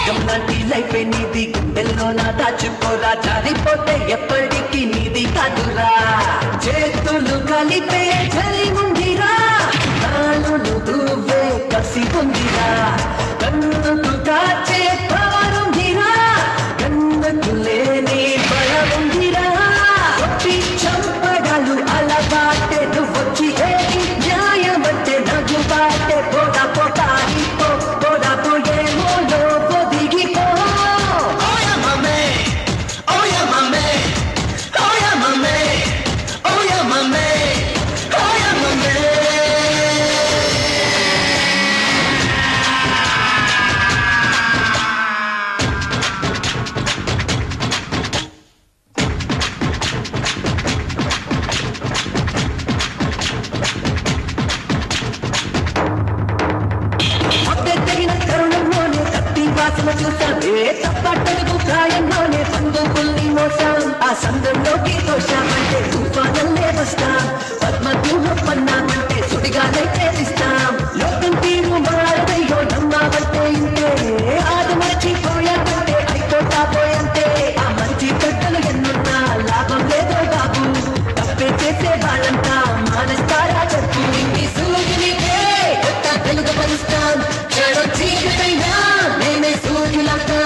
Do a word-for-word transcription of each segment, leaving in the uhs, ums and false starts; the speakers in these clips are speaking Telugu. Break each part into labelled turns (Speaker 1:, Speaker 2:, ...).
Speaker 1: స్వర్గం లాంటి లైఫ్ నీది గుండెల్లో నా దాచుకోరా జారిపోతే ఎప్పటికీ నీది కాదురా చేతులు కలిపే చలి ఉందిరా నాలు నువ్వే కసి ఉందిరా కన్నుకు కాచే పవరుందిరా కన్నుకు లేని భయం ఉందిరా కొట్టి చంపడాలు అలవాటే నువ్వొచ్చి ఏది న్యాయమంటే నవ్వు బాటే పోదా పోతా పో పోదా పోయేమో లోపో దిగిపో ఓయా మమ్మే ఓయా మమ్మే ఓయా మమ్మే ఓయా మమ్మే ఓయా మమ్మే చూసామే తప్పటడుగు ప్రాయంలోనే బంధువుల్ని మోసాం ఆ సందంలోకి తోశామంటే తుఫానల్లే వస్తాం పద్మవ్యూహం పన్నామంటే సుడిగాలైతే తీస్తాం లోకం తీరు మారదయ్యో నమ్మావంటే ఇంతే ఆది మర్చిపోయాకంటే అయిపోతా పోయంతే ఆ మంచి చెడ్డలు ఎన్నున్నా లాభం లేదో బాబు తప్పే చేసే వాళ్ళంతా మానేస్తారా చెప్పు ఇంటి సూర్యునికే కొత్త వెలుగు పరుస్తాం చెడు చీకటైనా నేనే సూర్యులకా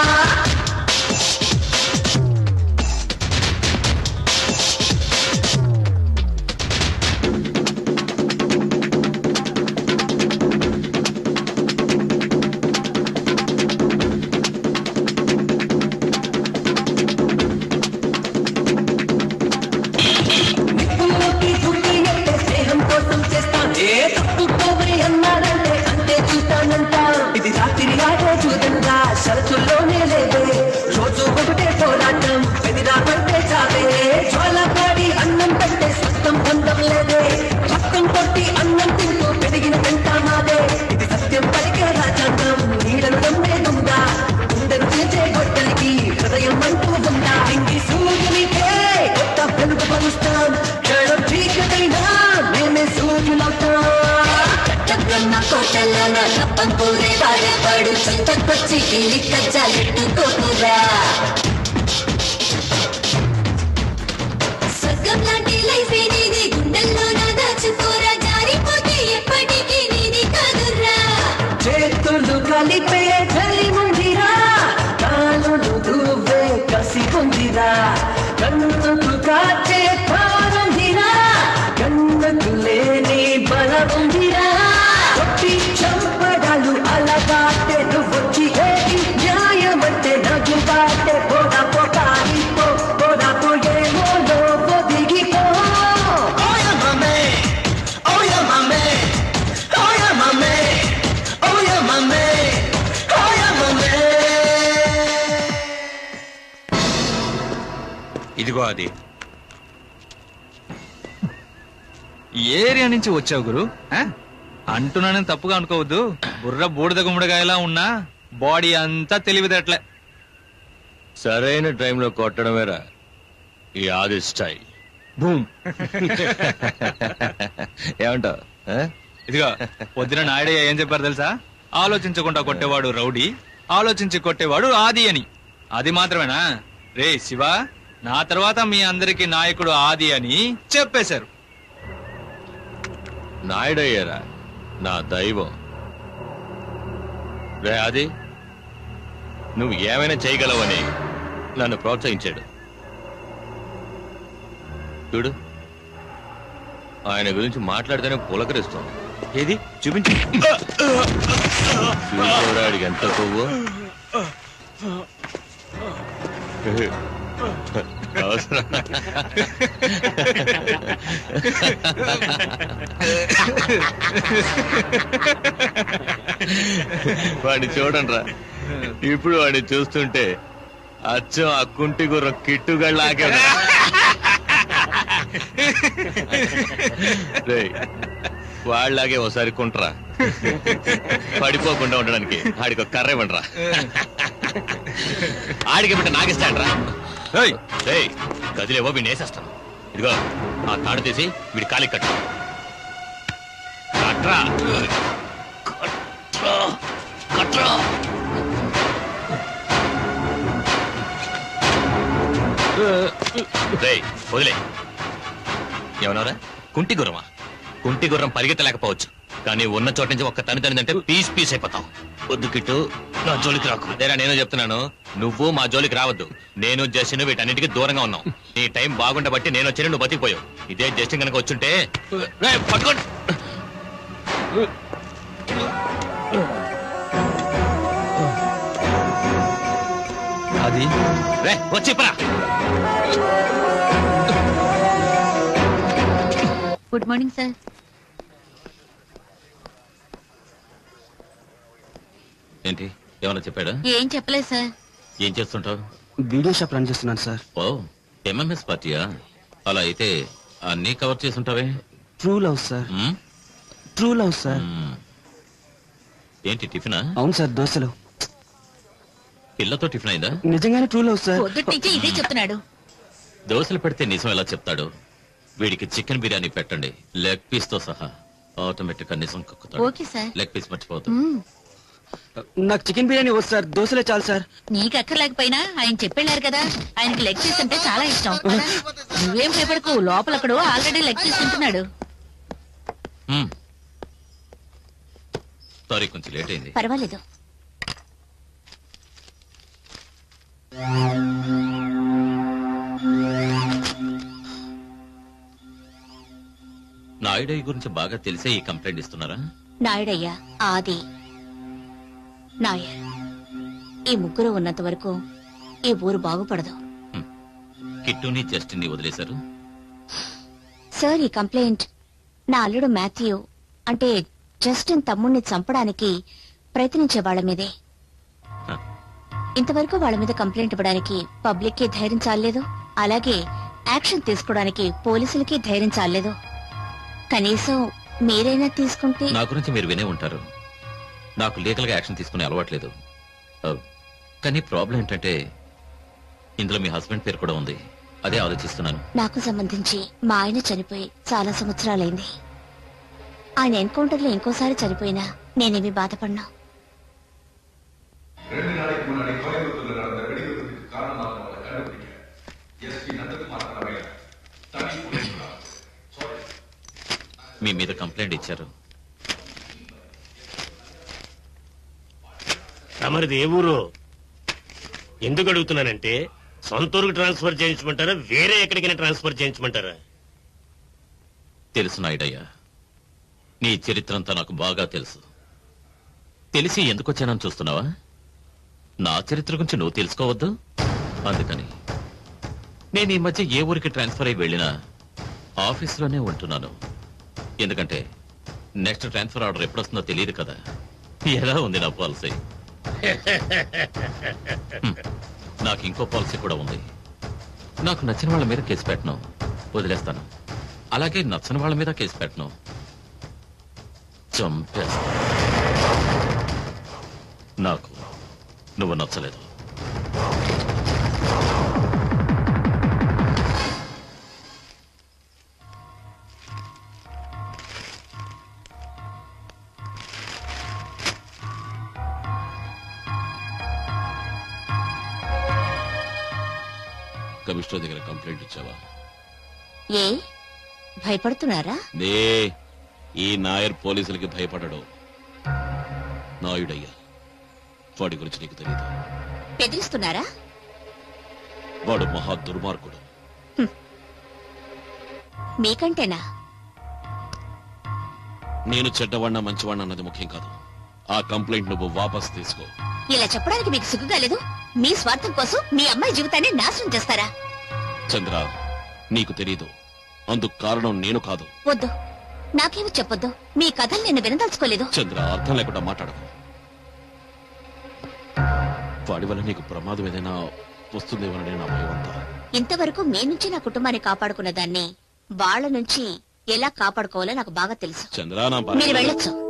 Speaker 1: నిప్పులోకి దుర్గి అంటే స్నేహం కోసం చేస్తాం ఏ తప్పు పోవే అన్నారంటే అంతే చూస్తానంట ఇది రాత్రి ఆడే చూడంగా షరతుల్లోనే లేదే రోజు ఒకటే పోరాటం పెదిరాపంటే చావే జ్వాలపాడి అన్నం కంటే స్వస్థం పొందం లేదే రక్తం కొట్టి అన్నం తింటూ పెరిగిన పెంట మాదే ఇది సత్యం పలికే రాజ్యాంగం నీడను నమ్మేదుందా గుండెను చేసే గొడ్డలికి హృదయం అంటూ ఉందా ఇంగి సూర్యునికే కొత్త వెలుగు పరుస్తాం క్షణం చీకటైనా మేమే సూర్యులవుతాం కట్టబ్రహ్మ కోటలోన రప్పం పూరే వాడేవాడు సొంతకొచ్చి గిలి కజ్జాలెట్టుకోకురా స్వర్గం లాంటి లైఫ్ నీది గుండెల్లో నా దాచుకోరా జారిపోతే ఎప్పటికీ నీది కాదురా చేతులు కలిపే చలి ఉందిరా నాలు నువ్వే కసి ఉందిరా కన్నుకు కాచే పవరుందిరా కన్నుకు లేని బలం ఉందిరా కొట్టి చంపడాలు అలవాటే నువ్వొచ్చి ఏది న్యాయమంటే నవ్వు బాటే పోదా పోతా పో పోదా పోయేమో లోపో దిగిపో ఓయా మమ్మే ఓయా మమ్మే ఓయా మమ్మే ఓయా మమ్మే ఓయా మమ్మే
Speaker 2: ఇదిగో అది ఏరియా నుంచి వచ్చావు గురు ఆ? అంటున్నానని తప్పుగా అనుకోవద్దు బుర్ర బూడిద గుమ్మడికాయలా ఉన్నా బాడీ అంతా తెలివితేటలే
Speaker 3: సరైన టైంలో కొట్టడమేరా ఈ ఆది స్టైల్ బూమ్ ఏమంటావు
Speaker 2: ఇదిగో పొద్దున నాయుడయ్య ఏం చెప్పారు తెలుసా ఆలోచించకుండా కొట్టేవాడు రౌడీ ఆలోచించి కొట్టేవాడు ఆది అని అది మాత్రమేనా రే శివ నా తర్వాత మీ అందరికి నాయకుడు ఆది అని చెప్పేశారు
Speaker 3: నాయుడయ్యారా నా దైవం రే ఆది నువ్వు ఏమైనా చేయగలవని నన్ను ప్రోత్సహించాడు చూడు ఆయన గురించి మాట్లాడితేనే పులకరిస్తుంది
Speaker 2: ఏది చూపించు
Speaker 3: చూడడానికి ఎంత కొవ్వు వాడిని చూడండి రా ఇప్పుడు వాడిని చూస్తుంటే అచ్చం ఆ కుంటి గుర్రం కిట్టుగళ్ళాగే వాళ్ళలాగే ఒకసారి కుంటరా పడిపోకుండా ఉండడానికి ఆడికి ఒక కర్ర ఇవ్వండిరా ఆడికి బిడ్డ నాగిస్తాడ్రా గదిలేవో వీడిని వేసేస్తాను ఇదిగో ఆ తాడు తీసి వీడి కాలికి కట్టు కట్రా కట్రా కట్రా రేయ్, వదిలే. ఏమన్నారా? కుంటి గుర్రమా? కుంటి గుర్రం పరిగెత్తలేకపోవచ్చు, కానీ ఉన్న చోట నుంచి ఒక్క తని తనిదంటే పీస్ పీస్ అయిపోతాం. వద్దు కిట్టు, నా జోలికి రాకు. అదేరా నేను చెప్తున్నాను, నువ్వు మా జోలికి రావద్దు. నేను జస్టిన్ వీటన్నిటికీ దూరంగా ఉన్నాం. నీ టైం బాగుండబట్టి నేను వచ్చి నువ్వు బతికిపోయావు. ఇదే జస్టిన్ కనుక వచ్చుంటే పట్టుకోండి.
Speaker 2: అది
Speaker 3: రే వచ్చి పరా.
Speaker 4: Good morning sir.
Speaker 3: ఏంటి ఏమన్నా చెప్పాడా?
Speaker 4: ఏం చెప్పలేదు సార్.
Speaker 3: ఏం చేస్తుంటావు?
Speaker 5: వీడియో షాప్ రన్ చేస్తున్నాను సార్.
Speaker 3: ఓ ఎంఎంఎస్ పార్టీయా? అలా అయితే అన్నీ కవర్ చేసుంటావే.
Speaker 5: True love sir.
Speaker 3: మ్మ్?
Speaker 5: True love sir.
Speaker 3: మ్మ్. ఏంటి టిఫినా?
Speaker 5: అవును సార్, దోశలు.
Speaker 3: పిల్లతో టిఫిన్ అయిందా?
Speaker 5: నిజంగానే ట్రూ లవ్ సార్.
Speaker 4: పొద్దుటి నుంచి ఇదే చెప్తున్నాడు.
Speaker 3: దోశలు పెడితే నిజం ఎలా చెప్తాడు? వీడికి చికెన్ బిర్యానీ పెట్టండి, లెగ్ పీస్ తో సహా. ఆటోమేటిక్ గా నిజం కక్కుతాడు.
Speaker 4: Okay sir.
Speaker 3: లెగ్ పీస్ మర్చిపోతాడు.
Speaker 4: మ్మ్.
Speaker 5: నాకు చికెన్ బిర్యానీ వద్దు సార్, దోశలే చాలు సార్.
Speaker 4: నీకు అక్కర్లేకపోయినా ఆయన చెప్పెళ్ళారు కదా, ఆయనకి లెగ్ పీస్ అంటే చాలా ఇష్టం. నువ్వేం భయపడకు, లోపల అక్కడ ఆల్రెడీ లెగ్ పీస్ తింటున్నాడు.
Speaker 3: మ్మ్. సారీ, కొంచెం లేట్ అయింది.
Speaker 4: పర్వాలేదు.
Speaker 3: నాయుడయ్య గురించి బాగా తెలిసే ఈ కంప్లైంట్ ఇస్తున్నారా?
Speaker 4: నాయుడయ్య, ఆది, నాయర్, ఈ ముగ్గురు ఉన్నంత వరకు ఈ ఊరు బాగుపడదు.
Speaker 3: మ్మ్. కిట్టుని జస్టిన్ ని వదిలేశారు.
Speaker 4: సార్, ఈ కంప్లైంట్ నా అల్లుడు మాథ్యూ అంటే జస్టిన్ తమ్ముణ్ణి చంపడానికి ప్రయత్నించే వాళ్ళ మీదే.
Speaker 3: హ.
Speaker 4: ఇంతవరకు వాళ్ళ మీద కంప్లైంట్ ఇవ్వడానికి పబ్లిక్ కి ధైర్యం చాలలేదు, అలాగే యాక్షన్ తీసుకోవడానికి పోలీసులకి ధైర్యం చాలలేదు. కనీసం మీరైనా తీసుకుంటే.
Speaker 3: నా గురించి మీరు వినే ఉంటారు. నాకు లీగల్ గా యాక్షన్ తీసుకునే అలవాట్లేదు. ఆ, కానీ ప్రాబ్లం ఏంటంటే ఇందులో మీ హస్బెండ్ పేరు కూడా ఉంది. అదే ఆలోచిస్తున్నాను.
Speaker 4: నాకు సంబంధించి మా ఆయన చనిపోయి చాలా సంవత్సరాలైంది. ఆయన ఎన్కౌంటర్ లో ఇంకోసారి చనిపోయినా నేనేమి బాధపడినా.
Speaker 3: మీ మీద కంప్లైంట్ ఇచ్చారు.
Speaker 6: తమరిది ఏ ఊరు? ఎందుకు అడుగుతున్నానంటే సొంత ఊరికి ట్రాన్స్ఫర్ చేయించమంటారా, వేరే ఎక్కడికైనా ట్రాన్స్ఫర్ చేయించమంటారా?
Speaker 3: తెలుసు నాయుడయ్య, నీ చరిత్ర అంతా నాకు బాగా తెలుసు. తెలిసి ఎందుకు వచ్చానని చూస్తున్నావా? నా చరిత్ర గురించి నువ్వు తెలుసుకోవద్దు. అందుకని నేను ఈ మధ్య ఏ ఊరికి ట్రాన్స్ఫర్ అయి వెళ్ళినా ఆఫీసులోనే ఉంటున్నాను. ఎందుకంటే నెక్స్ట్ ట్రాన్స్ఫర్ ఆర్డర్ ఎప్పుడొస్తుందో తెలియదు కదా. ఎలా ఉంది నా పాలసీ? నాకు ఇంకో పాలసీ కూడా ఉంది. నాకు నచ్చిన వాళ్ళ మీద కేసు పెట్టను, వదిలేస్తాను. అలాగే నచ్చని వాళ్ళ మీద కేసు పెట్టను, చంపేస్తాను. నాకు నువ్వు నచ్చలేదు. కమిషనర్ దగ్గర కంప్లైంట్ ఇచ్చావా?
Speaker 4: ఏ భయపడుతున్నారా?
Speaker 3: నే ఈ నాయర్ పోలీసులకి భయపడడు. నాయుడయ్యా, వాడి గురించి నీకు తెలియదు.
Speaker 4: బెదిరిస్తున్నారా?
Speaker 3: వాడు మహా దుర్మార్గుడు.
Speaker 4: మీకంటేనా?
Speaker 3: నేను చెడ్డవాడినా మంచివాడినా అన్నది ముఖ్యం కాదు. ఆ కంప్లైంట్ నువ్వు వాపస్ తీసుకో.
Speaker 4: ఇలా చెప్పడానికి మీకు సిగ్గుగా లేదు? మీ స్వార్థం కోసం మీ అమ్మాయి జీవితాన్ని నాశనం చేస్తారా?
Speaker 3: చంద్ర, నీకు తెలీదు, అందుకు కారణం నేను కాదు.
Speaker 4: వద్దు, నాకేమీ చెప్పొద్దు. మీ కథలు నేను వినదలుచుకోలేదు.
Speaker 3: చంద్ర, అర్థం లేకుండా మాట్లాడకు. వాడి వల్ల నీకు ప్రమాదం ఏదైనా వస్తుందేమోనని నా భయం అంతా.
Speaker 4: ఇంతవరకు మీ నుంచి నా కుటుంబాన్ని కాపాడుకున్న దాన్ని వాళ్ళ నుంచి ఎలా కాపాడుకోవాలో నాకు బాగా తెలుసు.
Speaker 3: చంద్ర, నా
Speaker 4: మీరు వెళ్ళొచ్చు.